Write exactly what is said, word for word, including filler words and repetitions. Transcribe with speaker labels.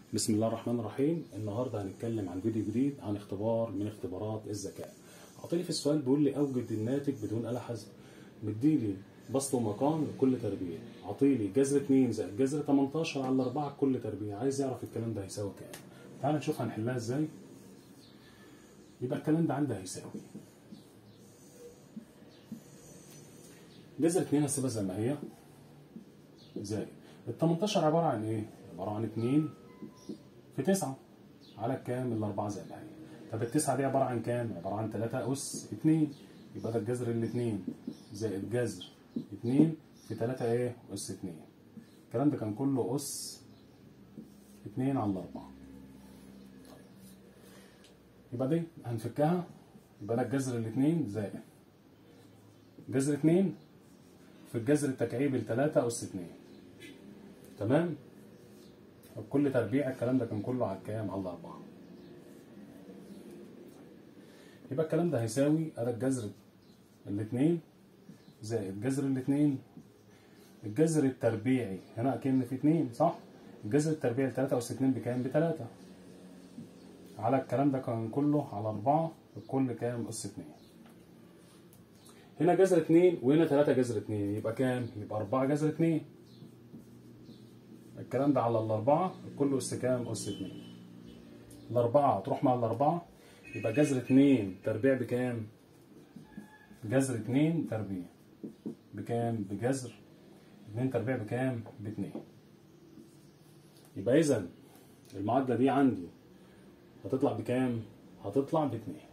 Speaker 1: بسم الله الرحمن الرحيم. النهارده هنتكلم عن فيديو جديد عن اختبار من اختبارات الذكاء. عطيلي في السؤال بيقول لي اوجد الناتج بدون آلة حاسبة. مديلي بسط ومقام لكل تربيع، عطيلي جذر اتنين زائد جذر تمنتاشر على أربعة لكل تربيع، عايز يعرف الكلام ده هيساوي كام. تعال نشوف هنحلها ازاي. يبقى الكلام ده عندي هيساوي جذر اتنين هسيبها زي ما هي زائد ال تمنتاشر عبارة عن ايه؟ عبارة عن اتنين في تسعة على الكام؟ الأربعة زي ما هي. طب التسعة دي عبارة عن كام؟ عبارة عن تلاتة أس اتنين، يبقى ده الجذر الاتنين زائد جذر اتنين في تلاتة ايه؟ أس اتنين. الكلام ده كان كله أس اتنين على الأربعة. يبقى دي هنفكها، يبقى ده الجذر الاتنين زائد جذر اتنين في الجذر التكعيبي لتلاتة أس اتنين. تمام؟ كل تربيع الكلام ده كان كله على الكام؟ على الأربعة. يبقى الكلام ده هيساوي أدا الجذر الاتنين زائد جذر الاتنين الجذر التربيعي، هنا أكن في اتنين صح؟ الجذر التربيعي لتلاتة أس اتنين بكام؟ بتلاتة. على الكلام ده كان كله على أربعة، الكل كام؟ أس اتنين. هنا جذر اتنين وهنا تلاتة جذر اتنين، يبقى كام؟ يبقى أربعة جذر اتنين. الكلام ده على الأربعة، الكل أس كام؟ أس اتنين. الأربعة تروح مع الأربعة، يبقى جذر اتنين تربيع بكام؟ جذر اتنين تربيع بكام؟ بجذر اتنين تربيع بكام؟ باتنين. يبقى إذا المعادلة دي عندي هتطلع بكام؟ هتطلع باتنين.